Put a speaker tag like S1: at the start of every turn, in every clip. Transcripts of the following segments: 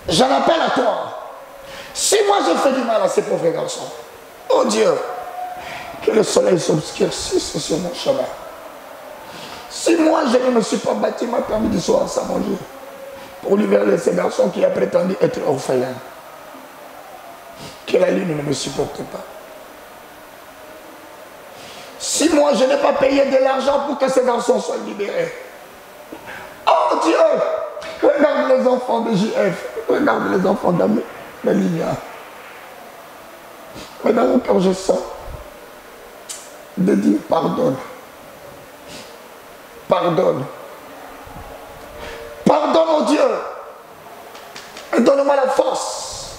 S1: j'en appelle à toi. Si moi je fais du mal à ces pauvres garçons, oh Dieu, que le soleil s'obscurcisse sur mon chemin. Si moi je ne me suis pas bâti ma table du soir sans manger, pour libérer ces garçons qui a prétendu être orphelins, que la lune ne me supporte pas. Si moi je n'ai pas payé de l'argent pour que ces garçons soient libérés, oh Dieu, regarde les enfants de JF, regarde les enfants d'Alinia. Maintenant, quand je sens de dire pardonne, pardonne, pardonne au Dieu, et donne-moi la force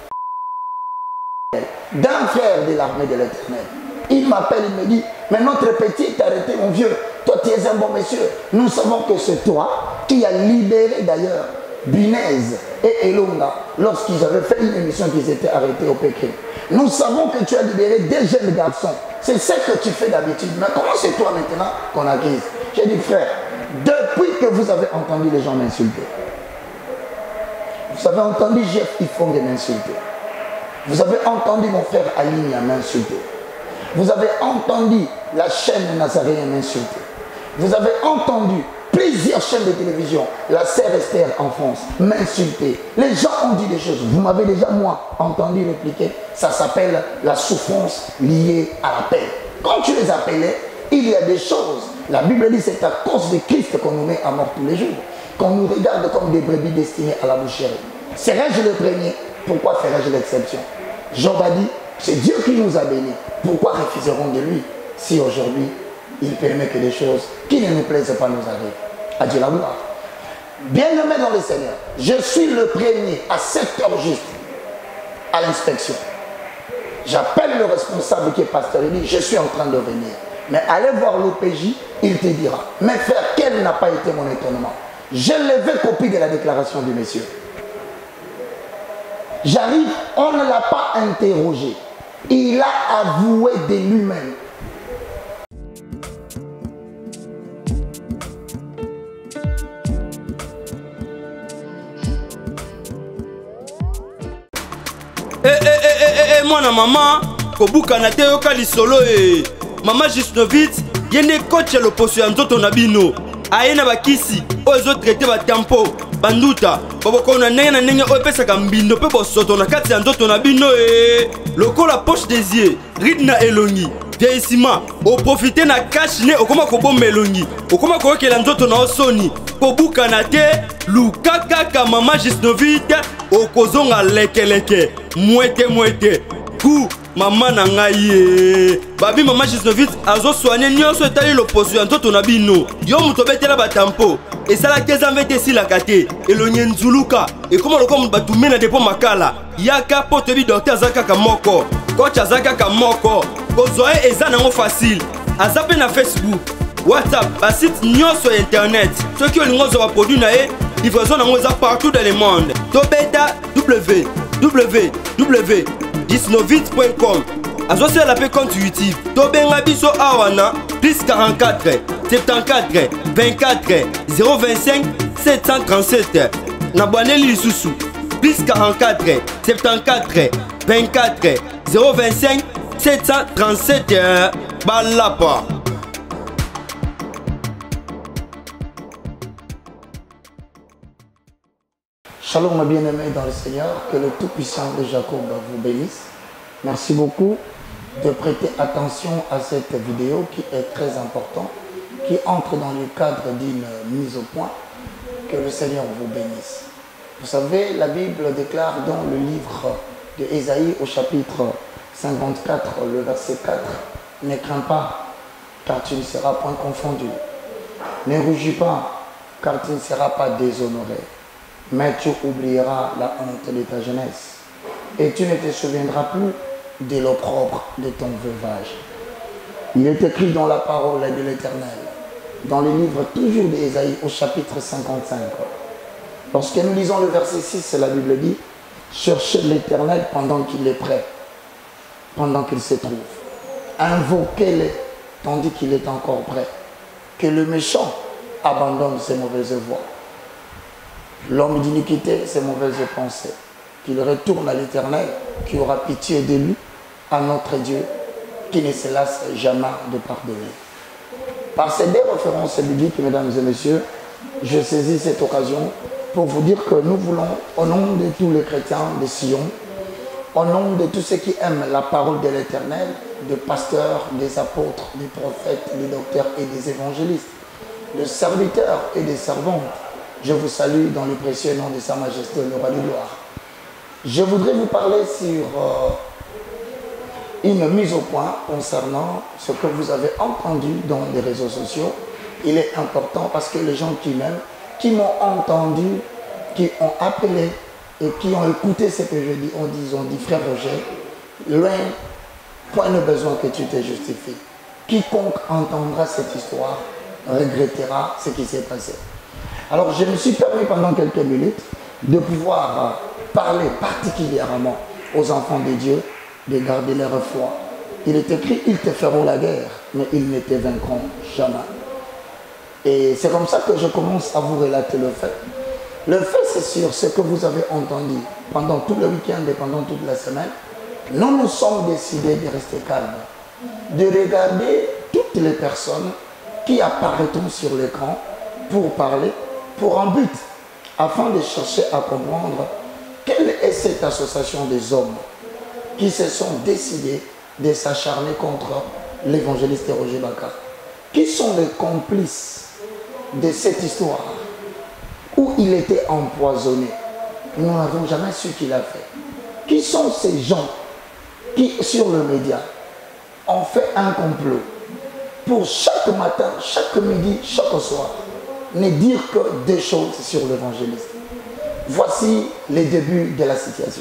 S1: d'un frère de l'armée de l'Éternel. Il m'appelle, il me dit, mais notre petit est arrêté, mon vieux. Toi, tu es un bon monsieur. Nous savons que c'est toi qui as libéré d'ailleurs Binez et Elonga lorsqu'ils avaient fait une émission qu'ils étaient arrêtés au Pékin. Nous savons que tu as libéré des jeunes garçons. C'est ce que tu fais d'habitude. Mais comment c'est toi maintenant qu'on accuse? J'ai dit, frère, depuis que vous avez entendu les gens m'insulter, vous avez entendu Jeff Ifong m'insulter, vous avez entendu mon frère Aline m'insulter, vous avez entendu la chaîne Nazaréen m'insulter, vous avez entendu plusieurs chaînes de télévision, la sœur Esther en France, m'insulter. Les gens ont dit des choses. Vous m'avez déjà, moi, entendu répliquer. Ça s'appelle la souffrance liée à la paix. Quand tu les appelais, il y a des choses. La Bible dit c'est à cause de Christ qu'on nous met à mort tous les jours. Qu'on nous regarde comme des brebis destinées à la boucherie. Serais-je le premier? Pourquoi ferais-je l'exception? Job a dit, c'est Dieu qui nous a bénis. Pourquoi refuserons de lui si aujourd'hui il permet que des choses qui ne nous plaisent pas nous arrivent? À Dieu la gloire. Bien-aimé dans le Seigneur, je suis le premier à 7 heures juste à l'inspection. J'appelle le responsable qui est pasteur, il dit, je suis en train de venir. Mais allez voir l'OPJ, il te dira. Mais frère, quel n'a pas été mon étonnement? J'ai levé copie de la déclaration du monsieur. J'arrive, on ne l'a pas interrogé. Il a avoué de lui-même.
S2: Mwana mama kobuka na te yoka lisolo mama Gisnovitz yene coach ya loposo ya nzoto na bino aye na bakisi oyo ezotraite batampo banduta babokona ndenge na ndenge oyo epesaka mbindo mpe bosoto na kati ya nzoto na bino lokola poche des yeux ride na elongi vieillissement oprofite na cash ne okoma kobomba elongi okoma koyokela nzoto na osoni kobuka na te luka kaka mama Gisnovitz okozonga lekeleke mwete ku mama na ngai babi mama Gisnovitz azosoigne nyonso etali loposo ya nzoto na bino yo moto obetela batampo esalaki ezambe te esilaka te elongi nzuluka ekoma lokola moto batume na depo makala yaka mpo toyebi dokter aza kaka moko coach aza kaka moko kozwa ye eza nango facile aza mpe na Facebook WhatsApp basite nyonso ya internet soki olingi ozwa baproduit na ye livraison nango eza partout dans le monde tobeta www.gisnovitz.com azosala mpe compte YouTube tobenga biso awa na plus 44 74 24 025 737 na bwaneli lisusu plus 44 74 24 025 737 balapa.
S1: Shalom, mes bien-aimés dans le Seigneur, que le Tout-Puissant de Jacob vous bénisse. Merci beaucoup de prêter attention à cette vidéo qui est très importante, qui entre dans le cadre d'une mise au point. Que le Seigneur vous bénisse. Vous savez, la Bible déclare dans le livre de Ésaïe au chapitre 54, le verset 4, « Ne crains pas, car tu ne seras point confondu. Ne rougis pas, car tu ne seras pas déshonoré. Mais tu oublieras la honte de ta jeunesse et tu ne te souviendras plus de l'opprobre de ton veuvage. » Il est écrit dans la parole de l'Éternel, dans le livre toujours d'Ésaïe au chapitre 55. Lorsque nous lisons le verset 6, la Bible dit « Cherchez l'Éternel pendant qu'il est prêt, pendant qu'il se trouve. Invoquez-le tandis qu'il est encore prêt. Que le méchant abandonne ses mauvaises voies. » L'homme d'iniquité, ses mauvaises pensées, qu'il retourne à l'Éternel, qui aura pitié de lui, à notre Dieu, qui ne se lasse jamais de pardonner. Par ces deux références bibliques, mesdames et messieurs, je saisis cette occasion pour vous dire que nous voulons, au nom de tous les chrétiens de Sion, au nom de tous ceux qui aiment la parole de l'Éternel, des pasteurs, des apôtres, des prophètes, des docteurs et des évangélistes, des serviteurs et des servantes, je vous salue dans le précieux nom de Sa Majesté, le Roi de gloire. Je voudrais vous parler sur une mise au point concernant ce que vous avez entendu dans les réseaux sociaux. Il est important parce que les gens qui m'aiment, qui m'ont entendu, qui ont appelé et qui ont écouté ce que je dis, ont dit, frère Roger, loin, point de besoin que tu te justifies. Quiconque entendra cette histoire regrettera ce qui s'est passé. Alors je me suis permis pendant quelques minutes de pouvoir parler particulièrement aux enfants de Dieu, de garder leur foi. Il est écrit, ils te feront la guerre, mais ils ne te vaincront jamais. Et c'est comme ça que je commence à vous relater le fait. Le fait, c'est sur ce que vous avez entendu pendant tout le week-end et pendant toute la semaine. Nous nous sommes décidés de rester calmes, de regarder toutes les personnes qui apparaîtront sur l'écran pour parler, pour un but, afin de chercher à comprendre quelle est cette association des hommes qui se sont décidés de s'acharner contre l'évangéliste Roger Baka. Qui sont les complices de cette histoire où il était empoisonné? Nous n'avons jamais su qui l'a fait. Qui sont ces gens qui, sur le média, ont fait un complot pour chaque matin, chaque midi, chaque soir, ne dire que des choses sur l'évangéliste? Voici les débuts de la situation.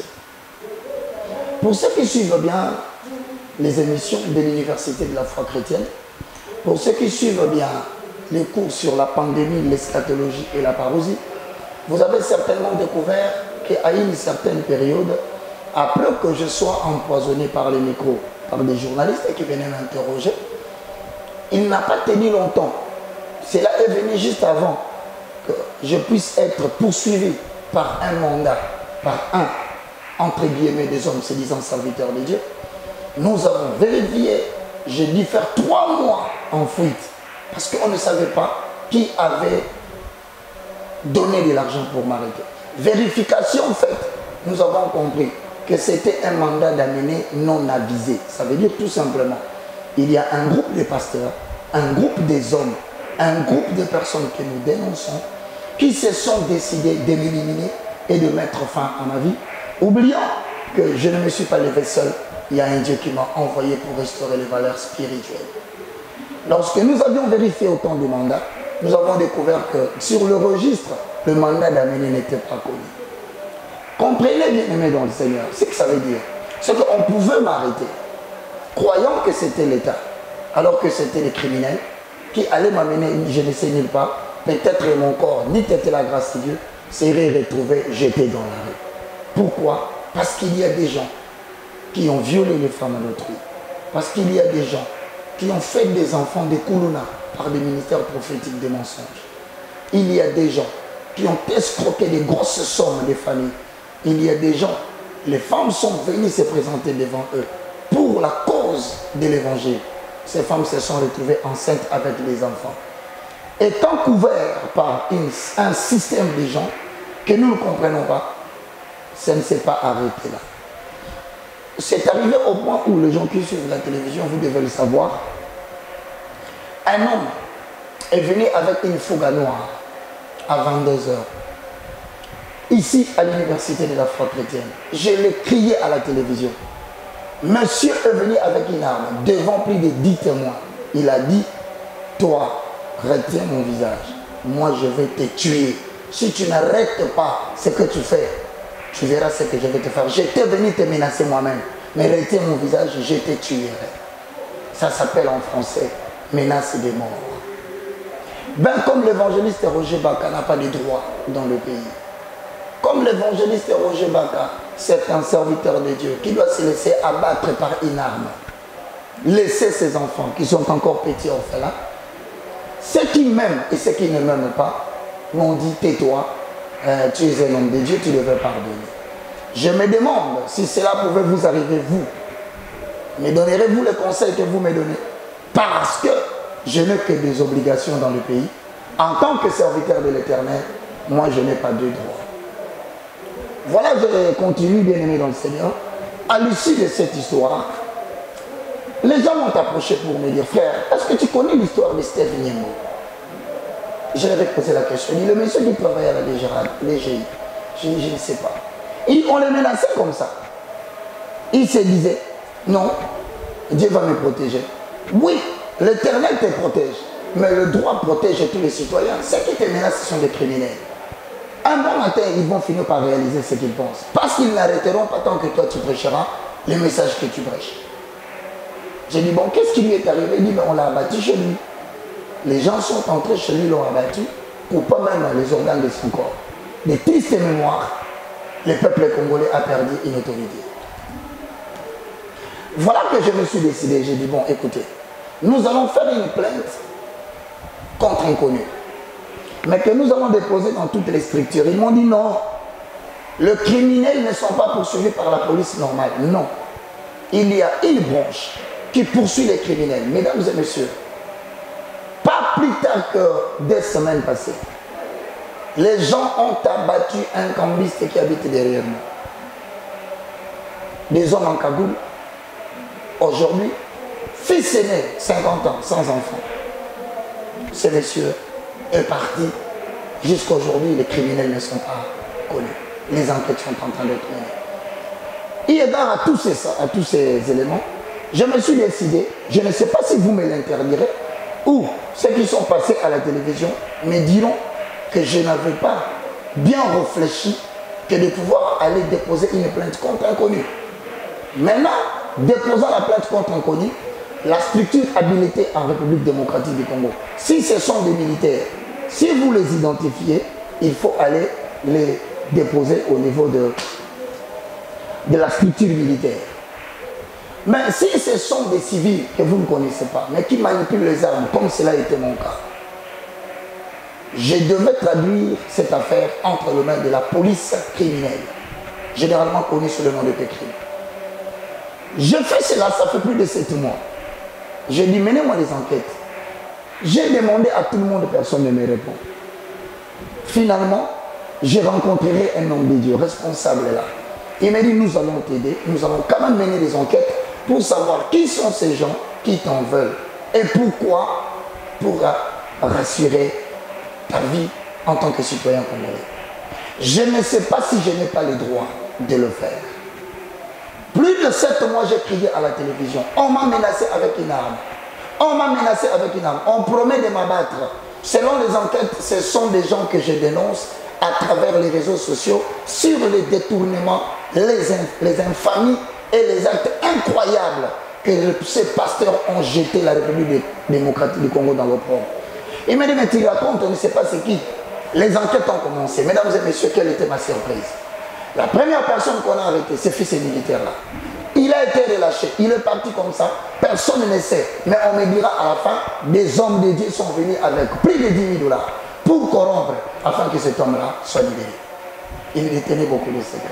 S1: Pour ceux qui suivent bien les émissions de l'Université de la foi chrétienne, pour ceux qui suivent bien les cours sur la pandémie, l'eschatologie et la parousie, vous avez certainement découvert qu'à une certaine période, après que je sois empoisonné par les micros, par des journalistes qui venaient m'interroger, il n'a pas tenu longtemps. Cela est venu juste avant que je puisse être poursuivi par un mandat, par un, entre guillemets, des hommes se disant serviteurs de Dieu. Nous avons vérifié, j'ai dû faire 3 mois en fuite, parce qu'on ne savait pas qui avait donné de l'argent pour m'arrêter. Vérification faite, nous avons compris que c'était un mandat d'amener non avisé. Ça veut dire tout simplement, il y a un groupe de pasteurs, un groupe des hommes, un groupe de personnes que nous dénonçons, qui se sont décidés de m'éliminer et de mettre fin à ma vie, oubliant que je ne me suis pas levé seul. Il y a un Dieu qui m'a envoyé pour restaurer les valeurs spirituelles. Lorsque nous avions vérifié autant de mandats, nous avons découvert que sur le registre, le mandat d'amener n'était pas connu. Comprenez bien aimés dans le Seigneur, ce que ça veut dire. C'est qu'on pouvait m'arrêter, croyant que c'était l'État, alors que c'était les criminels qui allaient m'amener, je ne sais nulle part, peut-être mon corps, ni peut-être la grâce de Dieu, serait retrouvé jeté dans la rue. Pourquoi? Parce qu'il y a des gens qui ont violé les femmes d'autrui. Parce qu'il y a des gens qui ont fait des enfants des koulouna par des ministères prophétiques des mensonges. Il y a des gens qui ont escroqué des grosses sommes des familles. Il y a des gens, les femmes sont venues se présenter devant eux pour la cause de l'évangile. Ces femmes se sont retrouvées enceintes avec les enfants. Étant couverts par un système de gens que nous ne comprenons pas, ça ne s'est pas arrêté là. C'est arrivé au point où les gens qui suivent la télévision, vous devez le savoir, un homme est venu avec une fouga noire à 22 h, ici à l'université de la foi chrétienne. Je l'ai crié à la télévision. Monsieur est venu avec une arme devant plus de 10 témoins. Il a dit, toi, retiens mon visage. Moi, je vais te tuer. Si tu n'arrêtes pas ce que tu fais, tu verras ce que je vais te faire. J'étais venu te menacer moi-même. Mais retiens mon visage, je te tuerai. Ça s'appelle en français menace des morts. Ben comme l'évangéliste Roger Baka n'a pas de droit dans le pays. Comme l'évangéliste Roger Baka, c'est un serviteur de Dieu qui doit se laisser abattre par une arme. Laisser ses enfants qui sont encore petits orphelins. Ceux qui m'aiment et ceux qui ne m'aiment pas m'ont dit tais-toi, tu es un homme de Dieu, tu devrais pardonner. Je me demande si cela pouvait vous arriver, vous. Me donnerez-vous les conseils que vous me donnez? Parce que je n'ai que des obligations dans le pays. En tant que serviteur de l'Éternel, moi je n'ai pas de droits. Voilà, je continue, bien aimé dans le Seigneur. À l'issue de cette histoire, les gens m'ont approché pour me dire, frère, est-ce que tu connais l'histoire de Steve Niembo? Je leur ai posé la question. Il dit, le monsieur qui travaille à la DGI. Je dis, je ne sais pas. Et on les menaçait comme ça. Il se disait, non, Dieu va me protéger. Oui, l'Éternel te protège, mais le droit protège tous les citoyens. Ceux qui te menacent, ce sont des criminels. Un bon matin, ils vont finir par réaliser ce qu'ils pensent. Parce qu'ils n'arrêteront pas tant que toi tu prêcheras les messages que tu prêches. J'ai dit, bon, qu'est-ce qui lui est arrivé? Il dit, mais on l'a abattu chez lui. Les gens sont entrés chez lui, l'ont abattu, coupant même les organes de son corps. Des tristes mémoires, le peuple congolais a perdu une autorité. Voilà que je me suis décidé. J'ai dit, bon, écoutez, nous allons faire une plainte contre inconnu, mais que nous allons déposer dans toutes les structures. Ils m'ont dit, non, les criminels ne sont pas poursuivis par la police normale. Non. Il y a une branche qui poursuit les criminels. Mesdames et messieurs, pas plus tard que 2 semaines passées, les gens ont abattu un cambiste qui habite derrière nous. Des hommes en cagoule. Aujourd'hui, fils aîné, 50 ans, sans enfant. Ce monsieur est parti. Jusqu'à aujourd'hui, les criminels ne sont pas connus. Les enquêtes sont en train d'être menées. Et égard à tous ces éléments, je me suis décidé, je ne sais pas si vous me l'interdirez, ou ceux qui sont passés à la télévision me diront que je n'avais pas bien réfléchi que de pouvoir aller déposer une plainte contre inconnu. Maintenant, déposant la plainte contre inconnu, la structure habilitée en République démocratique du Congo, si ce sont des militaires, si vous les identifiez, il faut aller les déposer au niveau de la structure militaire. Mais si ce sont des civils que vous ne connaissez pas, mais qui manipulent les armes, comme cela était mon cas, je devais traduire cette affaire entre les mains de la police criminelle, généralement connue sous le nom de Pécrim. Je fais cela, ça fait plus de 7 mois. J'ai dit, menez-moi des enquêtes. J'ai demandé à tout le monde, personne ne me répond. Finalement, j'ai rencontré un homme de Dieu, responsable là. Il m'a dit, nous allons t'aider, nous allons quand même mener des enquêtes pour savoir qui sont ces gens qui t'en veulent. Et pourquoi? Pour rassurer ta vie en tant que citoyen congolais. Je ne sais pas si je n'ai pas le droit de le faire. Plus de 7 mois, j'ai crié à la télévision. On m'a menacé avec une arme. On m'a menacé avec une arme. On promet de m'abattre. Selon les enquêtes, ce sont des gens que je dénonce à travers les réseaux sociaux sur les détournements, les infamies et les actes incroyables que ces pasteurs ont jeté la République démocratique du Congo dans l'opprobre. Il m'a dit, mais tu racontes, on ne sait pas c'est qui. Les enquêtes ont commencé. Mesdames et messieurs, quelle était ma surprise? La première personne qu'on a arrêtée, c'est fils et militaire là. Il a été relâché, il est parti comme ça, personne ne sait. Mais on me dira à la fin, des hommes de Dieu sont venus avec plus de 10 000 $ pour corrompre, afin que cet homme-là soit libéré. Il détenait beaucoup de secrets.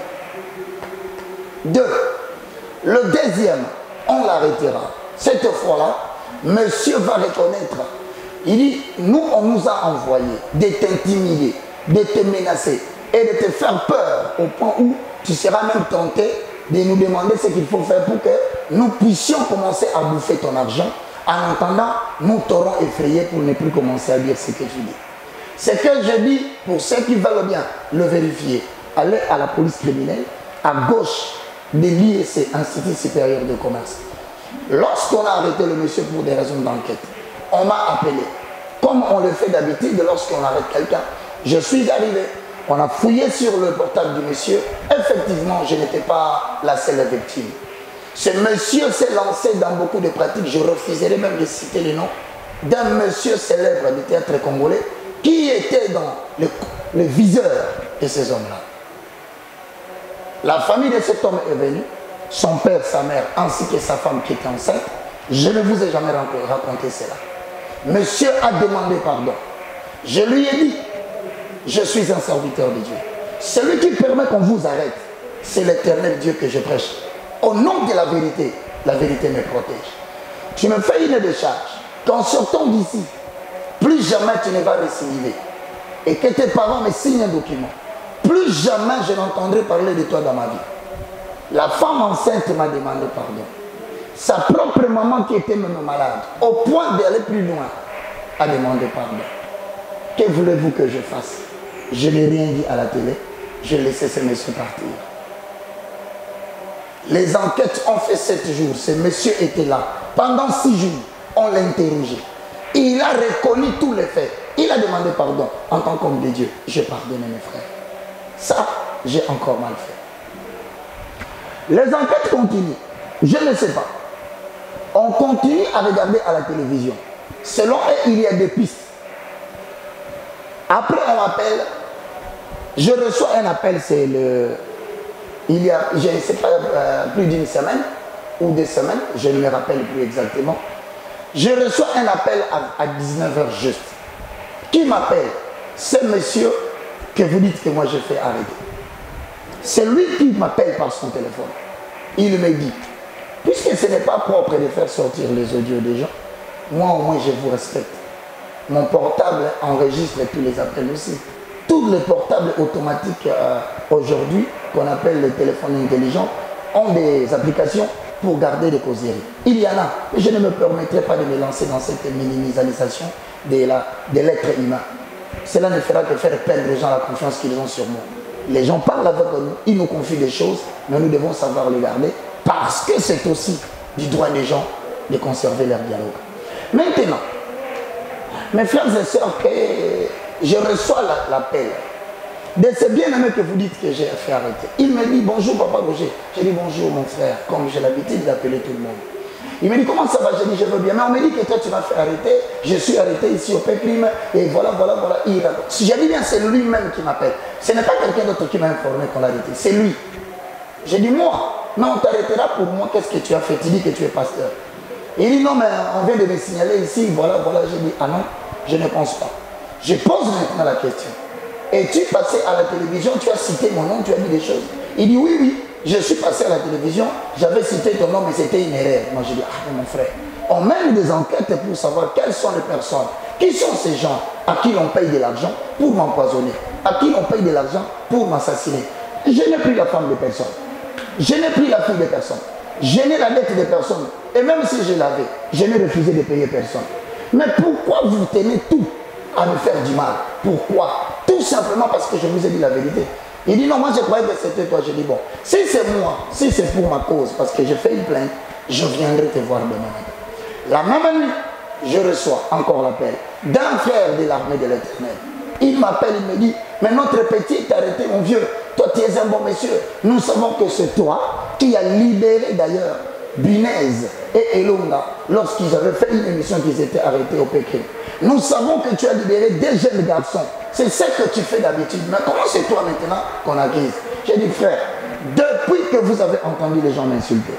S1: 2. Le deuxième, on l'arrêtera. Cette fois-là, monsieur va reconnaître. Il dit, nous, on nous a envoyé de t'intimider, de te menacer et de te faire peur au point où tu seras même tenté de nous demander ce qu'il faut faire pour que nous puissions commencer à bouffer ton argent. En attendant, nous t'aurons effrayé pour ne plus commencer à dire ce que tu dis. Ce que je dis, pour ceux qui veulent bien le vérifier, allez à la police criminelle, à gauche de l'IEC, Institut supérieur de commerce. Lorsqu'on a arrêté le monsieur pour des raisons d'enquête, on m'a appelé. Comme on le fait d'habitude lorsqu'on arrête quelqu'un, je suis arrivé. On a fouillé sur le portable du monsieur. Effectivement, je n'étais pas la seule victime. Ce monsieur s'est lancé dans beaucoup de pratiques. Je refuserais même de citer le nom d'un monsieur célèbre du théâtre congolais qui était dans le viseur de ces hommes-là. La famille de cet homme est venue, son père, sa mère, ainsi que sa femme qui était enceinte. Je ne vous ai jamais raconté cela. Monsieur a demandé pardon. Je lui ai dit, Je suis un serviteur de Dieu. Celui qui permet qu'on vous arrête, c'est l'Éternel Dieu que je prêche. Au nom de la vérité me protège. Tu me fais une décharge qu'en sortant d'ici, plus jamais tu ne vas récidiver. Et que tes parents me signent un document. Plus jamais je n'entendrai parler de toi dans ma vie. La femme enceinte m'a demandé pardon. Sa propre maman qui était même malade, au point d'aller plus loin, a demandé pardon. Que voulez-vous que je fasse? Je n'ai rien dit à la télé. Je laissé ce monsieur partir. Les enquêtes ont fait 7 jours. Ce monsieur était là. Pendant 6 jours, on l'a interrogé. Il a reconnu tous les faits. Il a demandé pardon. En tant qu'homme de Dieu, j'ai pardonné mes frères. Ça, j'ai encore mal fait. Les enquêtes continuent. Je ne sais pas. On continue à regarder à la télévision. Selon eux, il y a des pistes. Après, on m'appelle. Je reçois un appel, c'est le... Il y a, je ne sais pas, plus d'une semaine ou 2 semaines, je ne me rappelle plus exactement. Je reçois un appel à 19h juste. Qui m'appelle? C'est monsieur que vous dites que moi je fais arrêter. C'est lui qui m'appelle par son téléphone. Il me dit, puisque ce n'est pas propre de faire sortir les audios des gens, moi au moins je vous respecte. Mon portable enregistre tous les appels aussi. Tous les portables automatiques aujourd'hui, qu'on appelle les téléphones intelligents, ont des applications pour garder des causeries. Il y en a, mais je ne me permettrai pas de me lancer dans cette minimisation de l'être humain. Cela ne fera que faire perdre aux gens la confiance qu'ils ont sur moi. Les gens parlent avec nous, ils nous confient des choses, mais nous devons savoir les garder parce que c'est aussi du droit des gens de conserver leur dialogue. Maintenant, mes frères et sœurs, je reçois l'appel de ce bien-aimé que vous dites que j'ai fait arrêter. Il me dit bonjour papa Roger. J'ai dit bonjour mon frère, comme j'ai l'habitude d'appeler tout le monde. Il me dit comment ça va? J'ai dit je veux bien. Mais on me dit que toi tu m'as fait arrêter. Je suis arrêté ici au Pécrime et voilà. Si j'ai dit bien c'est lui-même qui m'appelle. Ce n'est pas quelqu'un d'autre qui m'a informé qu'on l'a arrêté. C'est lui. J'ai dit moi, mais on t'arrêtera pour moi. Qu'est-ce que tu as fait? Tu dis que tu es pasteur. Il dit non mais on vient de me signaler ici. Voilà. J'ai dit ah non, je ne pense pas. Je pose maintenant la question. Es-tu passé à la télévision? Tu as cité mon nom, tu as dit des choses. Il dit oui, je suis passé à la télévision, j'avais cité ton nom, mais c'était une erreur. Moi je dis, ah mon frère, on mène des enquêtes pour savoir quelles sont les personnes, qui sont ces gens à qui l'on paye de l'argent pour m'empoisonner, à qui l'on paye de l'argent pour m'assassiner. Je n'ai pris la femme de personne, je n'ai pris la fille de personne, je n'ai la dette de personne, et même si je l'avais, je n'ai refusé de payer personne. Mais pourquoi vous tenez tout à me faire du mal? Pourquoi? Tout simplement parce que je vous ai dit la vérité. Il dit non, moi je croyais que c'était toi. Je dis bon, si c'est moi, si c'est pour ma cause, parce que j'ai fait une plainte, je viendrai te voir demain. La même nuit, je reçois encore l'appel d'un frère de l'armée de l'Éternel. Il m'appelle, il me dit, mais notre petit est arrêté, mon vieux. Toi, tu es un bon monsieur. Nous savons que c'est toi qui as libéré d'ailleurs Binez et Elonga lorsqu'ils avaient fait une émission qu'ils étaient arrêtés au Pékin. Nous savons que tu as libéré des jeunes garçons. C'est ce que tu fais d'habitude. Mais comment c'est toi maintenant qu'on accuse? J'ai dit frère, depuis que vous avez entendu les gens m'insulter,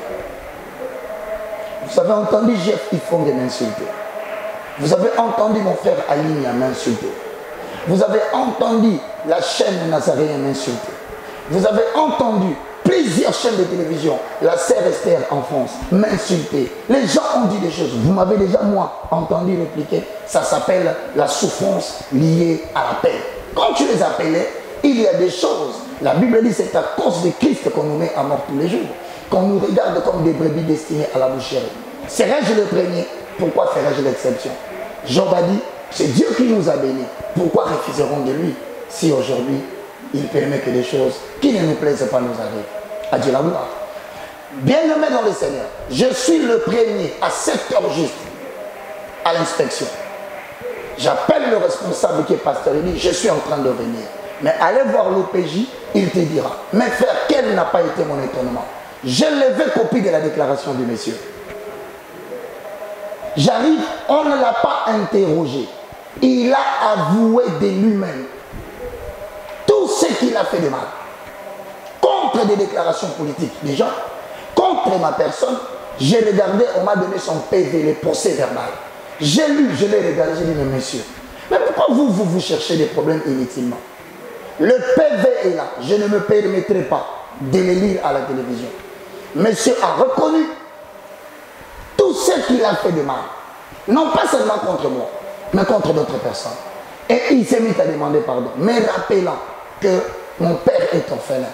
S1: vous avez entendu Jeff Ifong m'insulter, vous avez entendu mon frère Aline m'insulter, vous avez entendu la chaîne Nazaréen m'insulter, vous avez entendu plusieurs chaînes de télévision, la sœur Esther en France, m'insulter. Les gens ont dit des choses. Vous m'avez déjà, moi, entendu répliquer. Ça s'appelle la souffrance liée à la paix. Quand tu les appelais, il y a des choses. La Bible dit c'est à cause de Christ qu'on nous met à mort tous les jours. Qu'on nous regarde comme des brebis destinées à la boucherie. Serais-je le premier? Pourquoi ferais-je l'exception? Job a dit, c'est Dieu qui nous a bénis. Pourquoi refuserons de lui si aujourd'hui il permet que des choses qui ne nous plaisent pas nous arrivent? À Dieu la gloire. Bien-aimé dans le Seigneur, je suis le premier à 7h juste à l'inspection. J'appelle le responsable qui est pasteur, il dit, je suis en train de venir. Mais allez voir l'OPJ, il te dira. Mais frère, quel n'a pas été mon étonnement? J'ai levé copie de la déclaration du monsieur. J'arrive, on ne l'a pas interrogé. Il a avoué de lui-même tout ce qu'il a fait de mal. Contre des déclarations politiques des gens, contre ma personne, j'ai regardé, on m'a donné son PV, le procès verbal. J'ai lu, je l'ai regardé, j'ai dit, mais monsieur, mais pourquoi vous cherchez des problèmes inutilement? Le PV est là. Je ne me permettrai pas de le lire à la télévision. Monsieur a reconnu tout ce qu'il a fait de mal. Non pas seulement contre moi, mais contre d'autres personnes. Et il s'est mis à demander pardon, me rappelant que mon père est orphelin.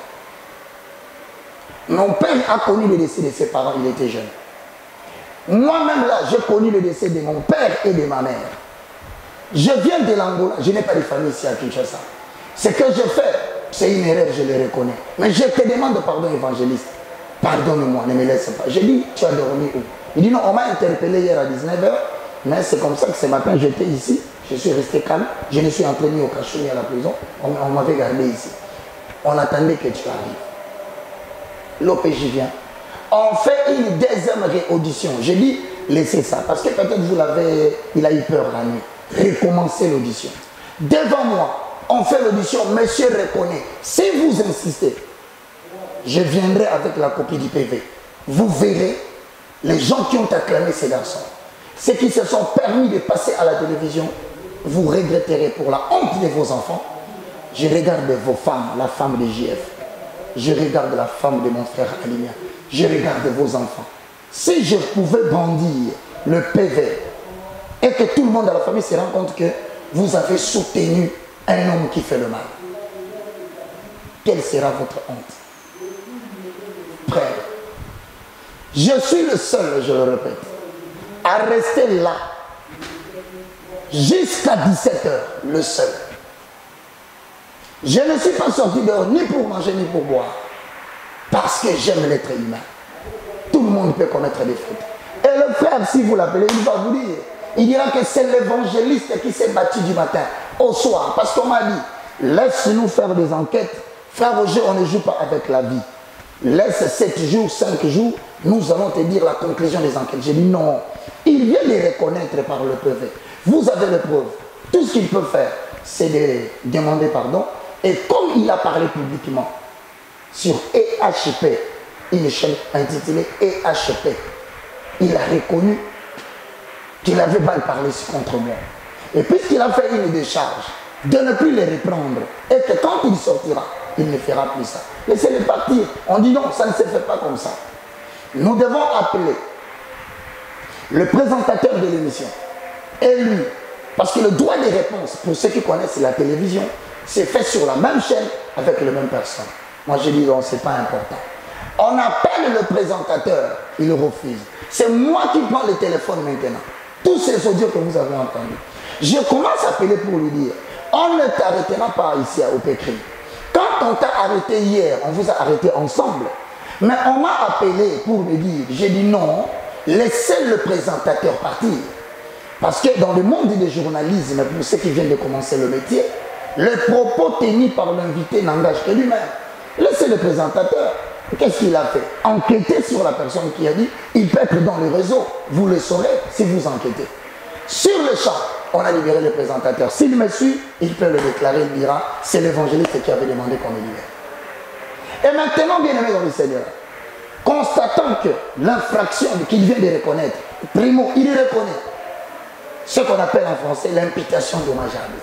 S1: Mon père a connu le décès de ses parents, il était jeune. Moi-même là, j'ai connu le décès de mon père et de ma mère. Je viens de l'Angola, je n'ai pas de famille ici à Kinshasa. Ce que je fais, c'est une erreur, je le reconnais. Mais je te demande pardon, évangéliste. Pardonne-moi, ne me laisse pas. Je dis, tu as dormi où? Il dit non, on m'a interpellé hier à 19h, mais c'est comme ça que ce matin j'étais ici, je suis resté calme, je ne suis entré ni au cachot ni à la prison, on m'avait gardé ici. On attendait que tu arrives. L'OPJ vient. On fait une deuxième réaudition. Je dis, laissez ça, parce que peut-être vous l'avez, il a eu peur la nuit. Recommencez l'audition. Devant moi, on fait l'audition, monsieur reconnaît. Si vous insistez, je viendrai avec la copie du PV. Vous verrez les gens qui ont acclamé ces garçons. Ceux qui se sont permis de passer à la télévision, vous regretterez pour la honte de vos enfants. Je regarde vos femmes, la femme de JF. Je regarde la femme de mon frère Alimia. Je regarde vos enfants. Si je pouvais brandir le PV et que tout le monde dans la famille se rend compte que vous avez soutenu un homme qui fait le mal, quelle sera votre honte? Frère, je suis le seul, je le répète, à rester là jusqu'à 17h, le seul. Je ne suis pas sorti dehors ni pour manger ni pour boire, parce que j'aime l'être humain. Tout le monde peut commettre des fautes. Et le frère, si vous l'appelez, il va vous dire, il dira que c'est l'évangéliste qui s'est battu du matin au soir, parce qu'on m'a dit, laisse-nous faire des enquêtes. Frère Roger, on ne joue pas avec la vie. Laisse 7 jours, 5 jours, nous allons te dire la conclusion des enquêtes. J'ai dit non, il vient de reconnaître par le PV. Vous avez les preuves. Tout ce qu'il peut faire, c'est de demander pardon. Et comme il a parlé publiquement sur EHP, une chaîne intitulée EHP, il a reconnu qu'il avait mal parlé contre moi. Et puisqu'il a fait une décharge, de ne plus les reprendre, et que quand il sortira, il ne fera plus ça. Laissez-les partir. On dit non, ça ne se fait pas comme ça. Nous devons appeler le présentateur de l'émission et lui, parce que le droit de réponse, pour ceux qui connaissent la télévision, c'est fait sur la même chaîne avec les mêmes personnes. Moi je dis non, c'est pas important. On appelle le présentateur, il refuse. C'est moi qui prends le téléphone maintenant. Tous ces audios que vous avez entendus. Je commence à appeler pour lui dire, on ne t'arrêtera pas ici à OPCRI. Quand on t'a arrêté hier, on vous a arrêté ensemble. Mais on m'a appelé pour me dire, j'ai dit non, laissez le présentateur partir. Parce que dans le monde du journalisme, pour ceux qui viennent de commencer le métier, le propos tenu par l'invité n'engage que lui-même. Laissez le présentateur. Qu'est-ce qu'il a fait? Enquêter sur la personne qui a dit, il peut être dans le réseau. Vous le saurez si vous enquêtez. Sur le champ, on a libéré le présentateur. S'il me suit, il peut le déclarer, il dira, c'est l'évangéliste qui avait demandé qu'on le libère. Et maintenant, bien aimé dans le Seigneur, constatant que l'infraction qu'il vient de reconnaître, primo, il reconnaît ce qu'on appelle en français l'imputation dommageable.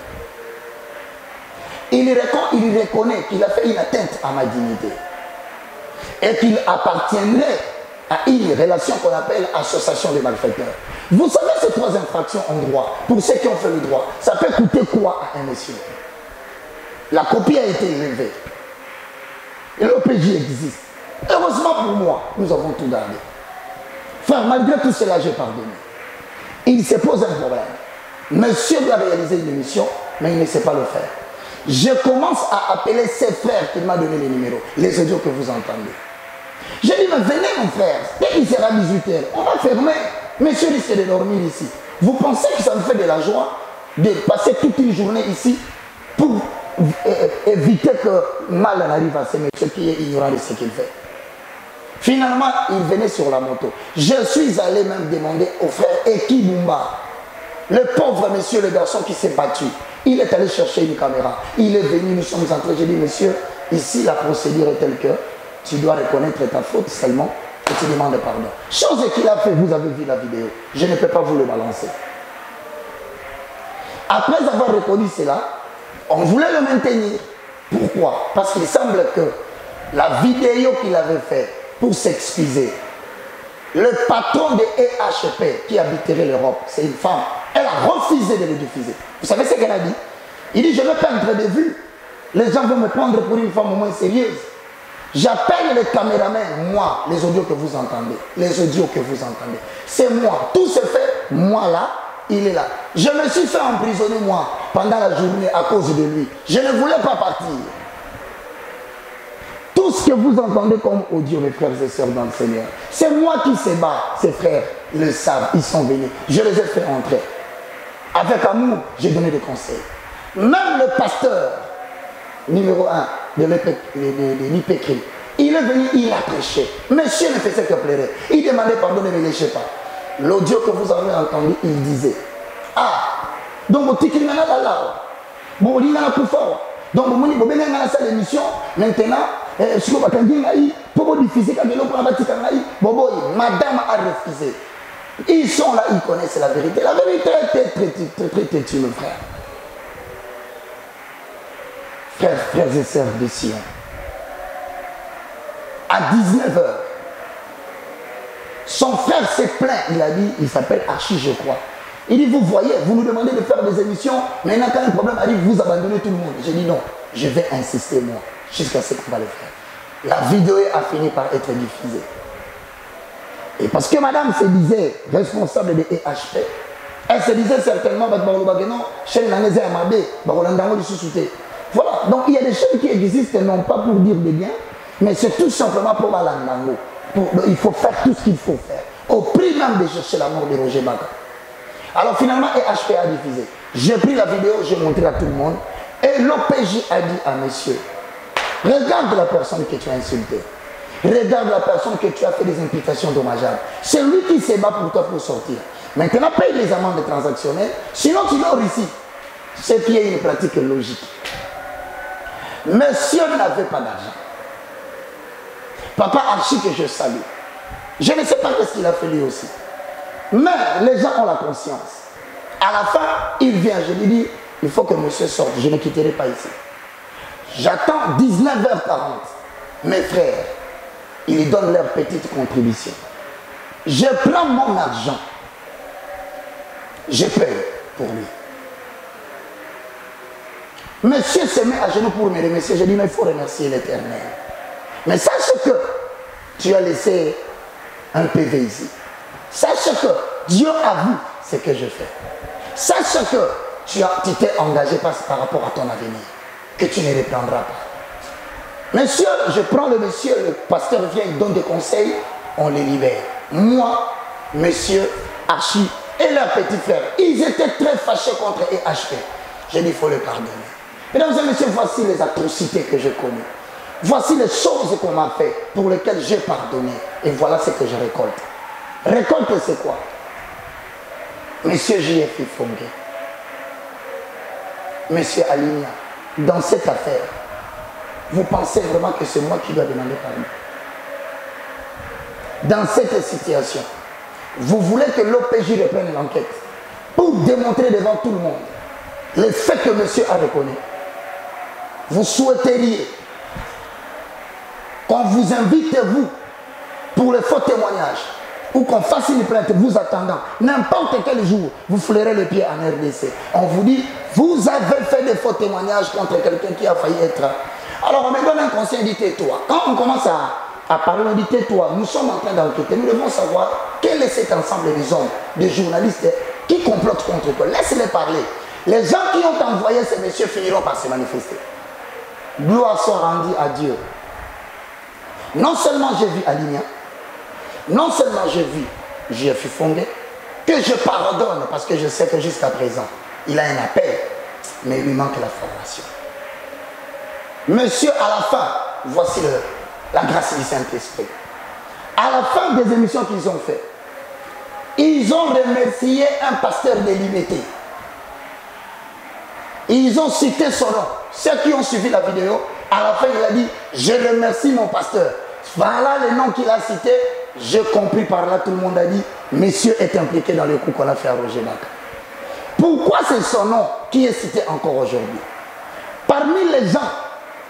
S1: Il reconnaît qu'il a fait une atteinte à ma dignité et qu'il appartiendrait à une relation qu'on appelle association de malfaiteurs. Vous savez ces 3 infractions en droit, pour ceux qui ont fait le droit, ça peut coûter quoi à un monsieur? La copie a été élevée. Et l'OPJ existe. Heureusement pour moi, nous avons tout gardé. Frère, malgré tout cela, j'ai pardonné. Il se pose un problème. Monsieur doit réaliser une émission, mais il ne sait pas le faire. Je commence à appeler ses frères qui m'ont donné les numéros, les audios que vous entendez. J'ai dit, mais venez mon frère, dès qu'il sera 18h, on va fermer. Monsieur risque de dormir ici. Vous pensez que ça me fait de la joie de passer toute une journée ici pour éviter que mal n'arrive à ce monsieur qui est ignorant de ce qu'il fait? Finalement, il venait sur la moto. Je suis allé même demander au frère Eki Bumba, le pauvre monsieur, le garçon qui s'est battu. Il est allé chercher une caméra. Il est venu, nous sommes entrés. J'ai dit, monsieur, ici la procédure est telle que tu dois reconnaître ta faute seulement et tu demandes pardon. Chose qu'il a fait, vous avez vu la vidéo. Je ne peux pas vous le balancer. Après avoir reconnu cela, on voulait le maintenir. Pourquoi? Parce qu'il semble que la vidéo qu'il avait faite pour s'excuser, le patron de EHP qui habiterait l'Europe, c'est une femme, elle a refusé de le diffuser. Vous savez ce qu'elle a dit? Il dit, je vais perdre de vue. Les gens vont me prendre pour une femme au moins sérieuse. J'appelle les caméramans, moi, les audios que vous entendez. Les audios que vous entendez. C'est moi. Tout se fait, moi là, il est là. Je me suis fait emprisonner, moi, pendant la journée à cause de lui. Je ne voulais pas partir. Tout ce que vous entendez comme audio, mes frères et sœurs dans le Seigneur, c'est moi qui se bats. Ces frères le savent, ils sont venus. Je les ai fait entrer. Avec amour, j'ai donné des conseils. Même le pasteur, numéro 1 de l'IPECRI, il est venu, il a prêché. Monsieur ne faisait que pleurer. Il demandait pardon, ne me laissez pas. L'audio que vous avez entendu, il disait, ah, donc au Tikilana là, bon, il y a un peu fort. Donc, vous avez une salle d'émission, maintenant, si vous avez pour diffuser, madame a refusé. Ils sont là, ils connaissent la vérité. La vérité est très têtue, mes frères. Frères et sœurs de Sion. À 19h, son frère s'est plaint, il a dit, il s'appelle Archie, je crois. Il dit, vous voyez, vous nous demandez de faire des émissions, maintenant quand un problème arrive, vous abandonnez tout le monde. J'ai dit non, je vais insister moi, jusqu'à ce qu'on va le faire. La vidéo a fini par être diffusée. Et parce que madame se disait responsable de EHP, elle se disait certainement, voilà, donc il y a des choses qui existent, non pas pour dire des biens, mais c'est tout simplement pour Malandango. Il faut faire tout ce qu'il faut faire, au prix même de chercher la mort de Roger Baka. Alors finalement, EHP a diffusé. J'ai pris la vidéo, j'ai montré à tout le monde. Et l'OPJ a dit à monsieur, regarde la personne que tu as insultée. Regarde la personne que tu as fait des imputations dommageables. C'est lui qui se bat pour toi pour sortir. Maintenant, paye les amendes transactionnelles, sinon tu dors ici. Ce qui est une pratique logique. Monsieur n'avait pas d'argent. Papa Archie que je salue. Je ne sais pas ce qu'il a fait lui aussi. Mais les gens ont la conscience. À la fin, il vient, je lui dis, il faut que monsieur sorte, je ne quitterai pas ici. J'attends 19h40. Mes frères, ils donnent leur petite contribution. Je prends mon argent. Je paye pour lui. Monsieur se met à genoux pour me remercier. Je dis, mais il faut remercier l'Éternel. Mais sache que tu as laissé un PV ici. Sache que Dieu a vu ce que je fais. Sache que tu t'es engagé par rapport à ton avenir. Que tu ne reprendras pas. Monsieur, je prends le monsieur, le pasteur vient, il donne des conseils, on les libère. Moi, monsieur, Archie et leur petit frère, ils étaient très fâchés contre EHP. J'ai dit, il faut le pardonner. Mesdames et messieurs, voici les atrocités que j'ai commises. Voici les choses qu'on m'a fait, pour lesquelles j'ai pardonné. Et voilà ce que je récolte. Récolte, c'est quoi? Monsieur J.F. Fongé, Monsieur Aligna, dans cette affaire, vous pensez vraiment que c'est moi qui dois demander pardon? Dans cette situation, vous voulez que l'OPJ reprenne l'enquête pour démontrer devant tout le monde les faits que monsieur a reconnu. Vous souhaiteriez qu'on vous invite, vous, pour les faux témoignages, ou qu'on fasse une plainte vous attendant, n'importe quel jour, vous flairez le pied en RDC. On vous dit, vous avez fait des faux témoignages contre quelqu'un qui a failli être... Alors on me donne un conseil, dit tais-toi. Quand on commence à parler, on dit tais-toi. Nous sommes en train d'enquêter. Nous devons savoir quel est cet ensemble des hommes, des journalistes qui complotent contre toi. Laisse-les parler. Les gens qui ont envoyé ces messieurs finiront par se manifester. Gloire soit rendue à Dieu. Non seulement j'ai vu Aligna, non seulement j'ai vu J.F. Fongé, que je pardonne parce que je sais que jusqu'à présent, il a un appel, mais il lui manque la formation. Monsieur, à la fin, voici la grâce du Saint-Esprit. À la fin des émissions qu'ils ont fait, ils ont remercié un pasteur de l'Unité. Ils ont cité son nom. Ceux qui ont suivi la vidéo, à la fin, il a dit, je remercie mon pasteur. Voilà le nom qu'il a cité. J'ai compris par là, tout le monde a dit, monsieur est impliqué dans le coup qu'on a fait à Roger Baka. Pourquoi c'est son nom qui est cité encore aujourd'hui? Parmi les gens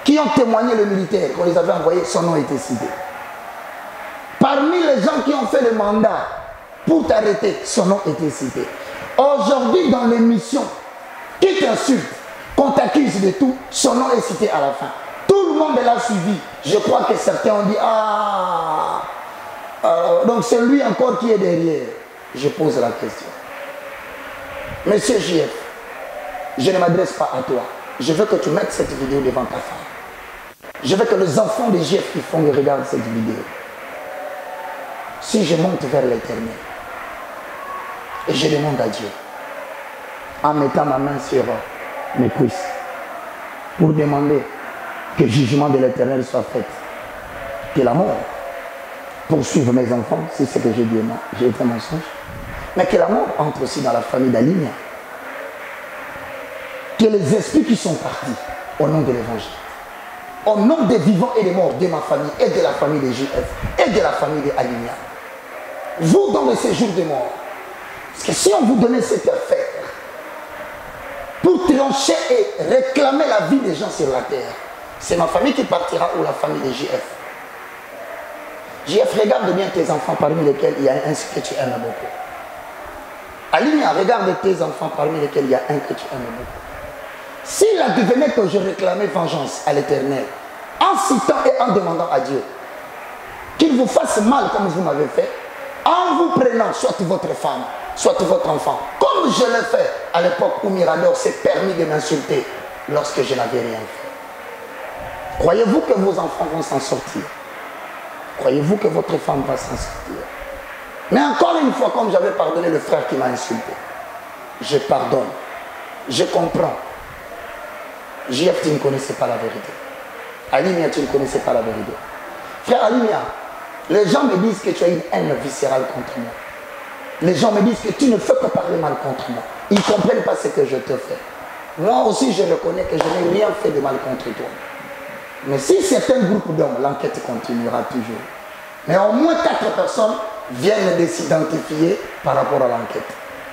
S1: qui ont témoigné le militaire, qu'on les avait envoyés, son nom était cité. Parmi les gens qui ont fait le mandat pour t'arrêter, son nom était cité. Aujourd'hui, dans l'émission, qui t'insulte, qu'on t'accuse de tout, son nom est cité à la fin. Tout le monde l'a suivi. Je crois que certains ont dit, ah, donc c'est lui encore qui est derrière. Je pose la question. Monsieur JF, je ne m'adresse pas à toi. Je veux que tu mettes cette vidéo devant ta femme. Je veux que les enfants de JF qui font regardent cette vidéo. Si je monte vers l'éternel, et je demande à Dieu, en mettant ma main sur mes cuisses, pour demander que le jugement de l'éternel soit fait, que la mort poursuive mes enfants, c'est ce que j'ai dit, j'ai été mensonge, mais que la mort entre aussi dans la famille d'Alimia, que les esprits qui sont partis au nom de l'évangile, au nom des vivants et des morts de ma famille et de la famille de JF et de la famille d'Alimia, vous dans le séjour des morts, parce que si on vous donnait cette affaire pour trancher et réclamer la vie des gens sur la terre, c'est ma famille qui partira ou la famille de JF. JF, regarde bien tes enfants parmi lesquels il y a un que tu aimes beaucoup. Alimia, regarde tes enfants parmi lesquels il y a un que tu aimes beaucoup. S'il advenait que je réclamais vengeance à l'Éternel, en citant et en demandant à Dieu qu'il vous fasse mal comme vous m'avez fait, en vous prenant soit votre femme, soit votre enfant, comme je l'ai fait à l'époque où Mirador s'est permis de m'insulter lorsque je n'avais rien fait. Croyez-vous que vos enfants vont s'en sortir? Croyez-vous que votre femme va s'en sortir? Mais encore une fois, comme j'avais pardonné le frère qui m'a insulté, je pardonne, je comprends. JF, tu ne connaissais pas la vérité. Alimia, tu ne connaissais pas la vérité. Frère Alimia, les gens me disent que tu as une haine viscérale contre moi. Les gens me disent que tu ne fais que parler mal contre moi. Ils ne comprennent pas ce que je te fais. Moi aussi, je reconnais que je n'ai rien fait de mal contre toi. Mais si certains groupes d'hommes, l'enquête continuera toujours. Mais au moins 4 personnes viennent de s'identifier par rapport à l'enquête.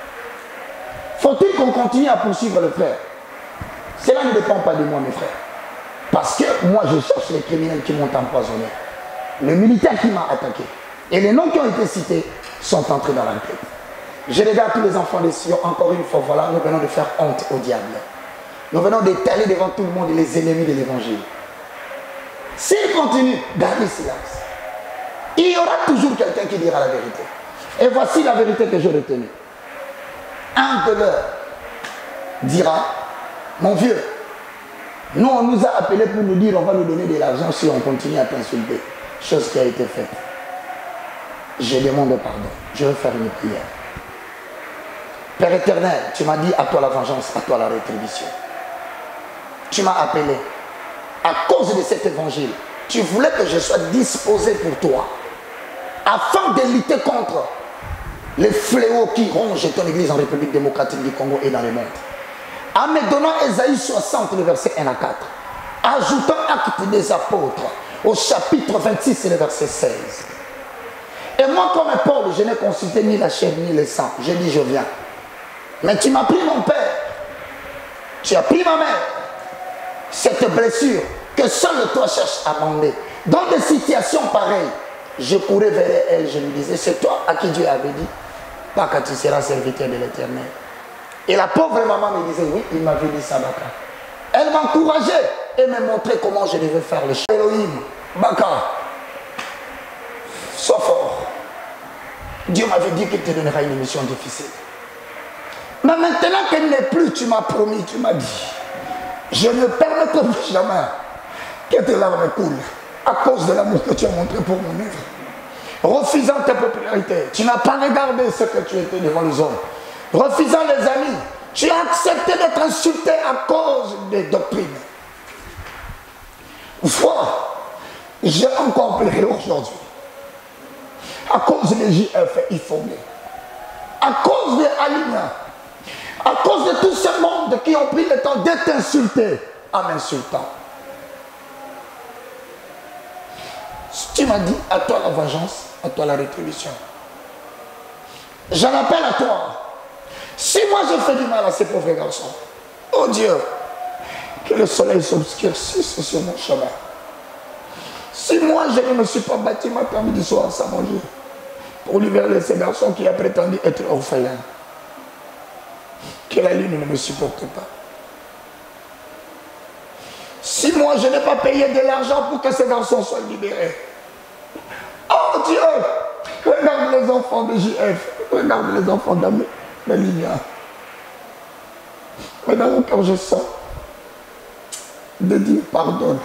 S1: Faut-il qu'on continue à poursuivre le frère? Cela ne dépend pas de moi, mes frères. Parce que moi, je cherche les criminels qui m'ont empoisonné. Le militaire qui m'a attaqué. Et les noms qui ont été cités sont entrés dans l'enquête. Je regarde tous les enfants de Sion, encore une fois, voilà, nous venons de faire honte au diable. Nous venons d'étaler devant tout le monde les ennemis de l'évangile. S'ils continuent, gardez silence. Il y aura toujours quelqu'un qui dira la vérité. Et voici la vérité que j'ai retenue. Un de leurs dira, mon vieux, nous on nous a appelés pour nous dire on va nous donner de l'argent si on continue à t'insulter. Chose qui a été faite. Je demande pardon. Je veux faire une prière. Père éternel, tu m'as dit à toi la vengeance, à toi la rétribution. Tu m'as appelé. À cause de cet évangile, tu voulais que je sois disposé pour toi. Afin de lutter contre les fléaux qui rongent ton église en République démocratique du Congo et dans le monde. En me donnant Ésaïe 60, le verset 1 à 4. Ajoutant Actes des Apôtres au chapitre 26 et le verset 16. Et moi, comme Paul, je n'ai consulté ni la chair ni le sang. J'ai dit, je viens. Mais tu m'as pris mon père. Tu as pris ma mère. Cette blessure que seul toi cherches à bander. Dans des situations pareilles, je courais vers elle, je lui disais, c'est toi à qui Dieu avait dit, pas que tu seras serviteur de l'Éternel. Et la pauvre maman me disait, oui, il m'avait dit ça, Baka. Elle m'encourageait et me montrait comment je devais faire les choses. Elohim, Baka, sois fort. Dieu m'avait dit qu'il te donnera une mission difficile. Mais maintenant qu'elle n'est plus, tu m'as promis, tu m'as dit, je ne permettrai plus jamais que tes larmes coulent à cause de l'amour que tu as montré pour mon œuvre. Refusant ta popularité, tu n'as pas regardé ce que tu étais devant les hommes. Refusant les amis, tu as accepté d'être insulté à cause des doctrines. Vois, j'ai encore pleuré aujourd'hui. À cause des JF Ifongé, à cause des Alina, à cause de tout ce monde qui ont pris le temps d'être insultés en m'insultant. Tu m'as dit, à toi la vengeance, à toi la rétribution. J'en appelle à toi. Si moi je fais du mal à ces pauvres garçons, oh Dieu, que le soleil s'obscurcisse sur mon chemin. Si moi je ne me suis pas bâti ma table du soir sans manger, pour libérer ces garçons qui a prétendu être orphelins, que la lune ne me supporte pas. Si moi je n'ai pas payé de l'argent pour que ces garçons soient libérés. Oh Dieu, regarde les enfants de JF, regarde les enfants d'Alinia. Mais dans mon cœur je sens de dire pardonne.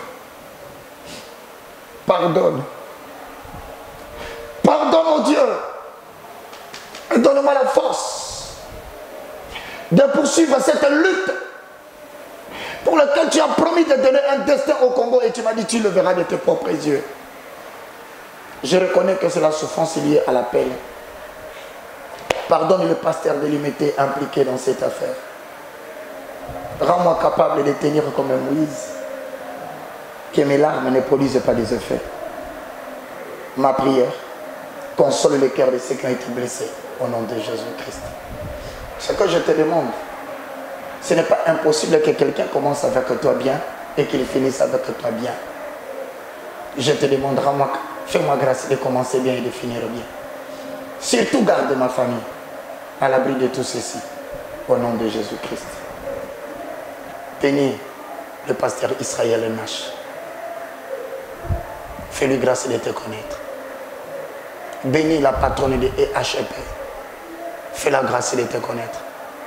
S1: Pardonne. Pardonne, oh Dieu. Et donne-moi la force de poursuivre cette lutte pour laquelle tu as promis de donner un destin au Congo et tu m'as dit tu le verras de tes propres yeux. Je reconnais que c'est la souffrance liée à l'appel. Pardonne le pasteur de l'imité impliqué dans cette affaire. Rends-moi capable de tenir comme un Moïse. Que mes larmes ne produisent pas des effets. Ma prière console le cœur de ceux qui ont été blessés au nom de Jésus-Christ. Ce que je te demande, ce n'est pas impossible que quelqu'un commence avec toi bien et qu'il finisse avec toi bien. Je te demande, fais-moi grâce de commencer bien et de finir bien. Surtout garde ma famille à l'abri de tout ceci au nom de Jésus-Christ. Bénis le pasteur Israël Nash. Fais-lui grâce de te connaître. Bénis la patronne de EHEP. Fais la grâce de te connaître.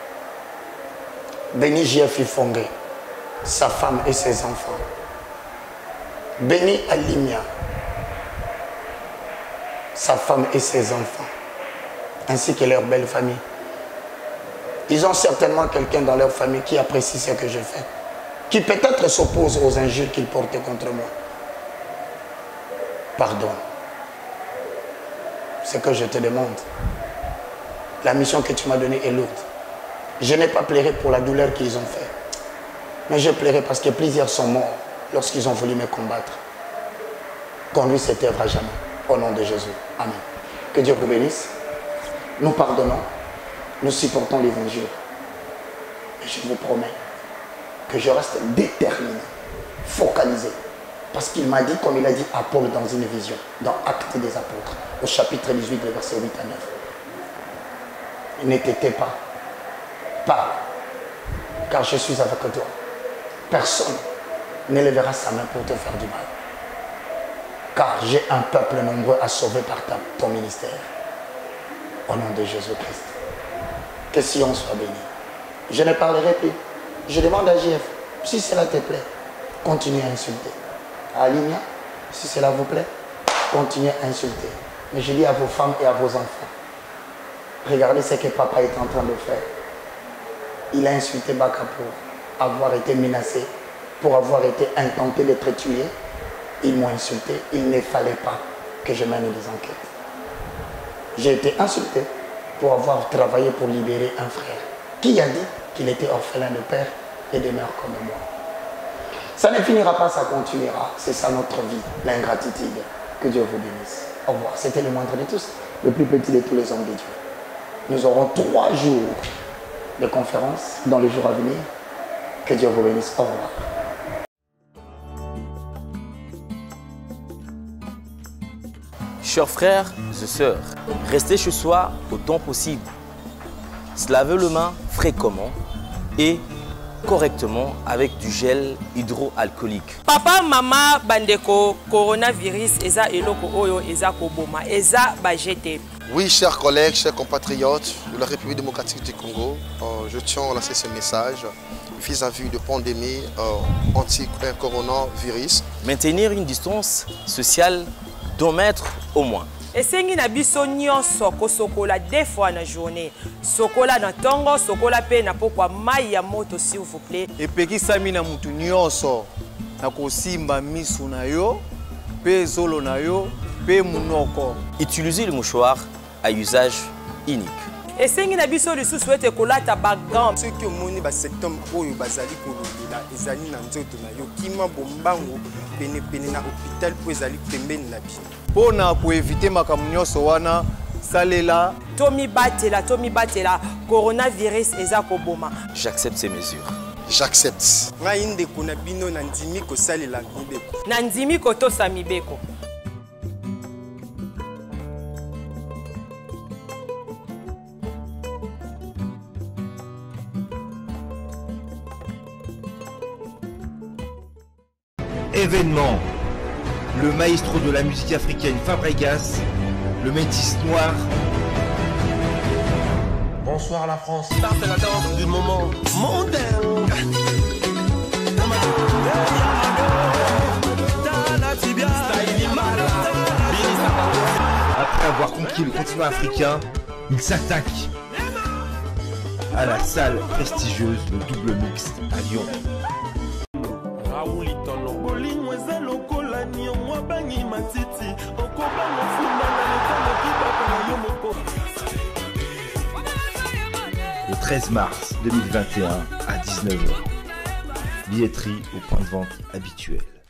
S1: Bénis J.F. Fongue, sa femme et ses enfants. Bénis Alimia, sa femme et ses enfants, ainsi que leur belle famille. Ils ont certainement quelqu'un dans leur famille qui apprécie ce que je fais, qui peut-être s'oppose aux injures qu'ils portent contre moi. Pardon. Ce que je te demande, la mission que tu m'as donnée est lourde. Je n'ai pas pleuré pour la douleur qu'ils ont fait, mais je pleurais parce que plusieurs sont morts lorsqu'ils ont voulu me combattre. Conduis cette œuvre à jamais. Au nom de Jésus. Amen. Que Dieu vous bénisse. Nous pardonnons. Nous supportons l'évangile. Et je vous promets que je reste déterminé, focalisé. Parce qu'il m'a dit, comme il a dit à Paul dans une vision, dans Actes des Apôtres, au chapitre 18, le verset 8 à 9. Ne t'étais pas. Parle. Car je suis avec toi. Personne ne lèvera sa main pour te faire du mal. Car j'ai un peuple nombreux à sauver par ton ministère. Au nom de Jésus-Christ. Que Sion soit béni. Je ne parlerai plus. Je demande à JF, si cela te plaît, continuez à insulter. À Alimia, si cela vous plaît, continuez à insulter. Mais je dis à vos femmes et à vos enfants, regardez ce que papa est en train de faire. Il a insulté Baka pour avoir été menacé, pour avoir été intenté d'être tué. Ils m'ont insulté. Il ne fallait pas que je mène des enquêtes. J'ai été insulté pour avoir travaillé pour libérer un frère. Qui a dit qu'il était orphelin de père et de mère comme moi? Ça ne finira pas, ça continuera. C'est ça notre vie, l'ingratitude. Que Dieu vous bénisse. Au revoir. C'était le moindre de tous, le plus petit de tous les hommes de Dieu. Nous aurons 3 jours de conférence dans les jours à venir. Que Dieu vous bénisse. Au revoir.
S3: Chers frères et sœurs, restez chez soi autant possible. Se laver les mains fréquemment et correctement avec du gel hydroalcoolique.
S4: Papa, maman, bandeko, coronavirus, eza eloko oyo, eza koboma, eza bajete.
S5: Oui, chers collègues, chers compatriotes de la République démocratique du Congo, je tiens à lancer ce message vis-à-vis de pandémie anti-coronavirus.
S3: Maintenir une distance sociale d'1 mètre au moins.
S4: Esengi na biso nyonso kosokola 2 fois na journée. Sokola na tongo, sokola pe na pokwa mai ya moto s'il vous plaît.
S6: Epekisami na mutu nyonso na kosimba misu na yo, pe zolo na yo, pe munoko.
S3: Utilisez le mouchoir à usage unique.
S4: Esengi na biso lisusu ete kolata bagam.
S7: Ceux qui ont ba septembre oyo bazali kolobela ezali na nzoto na yo kima bombango pene na hôpital po ezali pembeni na bino.
S6: Pona pour éviter makambo nyonso wana salela
S4: Tomi batela coronavirus eza koboma.
S3: J'accepte ces mesures.
S5: j'accepte.
S7: ngai ndeko na bino nandimi kosalela mibeko.
S4: Nandimi kotosa mibeko.
S8: Événement. Le maestro de la musique africaine Fabregas, le métis noir.
S9: Bonsoir la France. Ça c'est la danse du moment mondain.
S8: Après avoir conquis le continent africain, il s'attaque à la salle prestigieuse de double mixte à Lyon. Le 13 mars 2021 à 19h. Billetterie au point de vente habituel.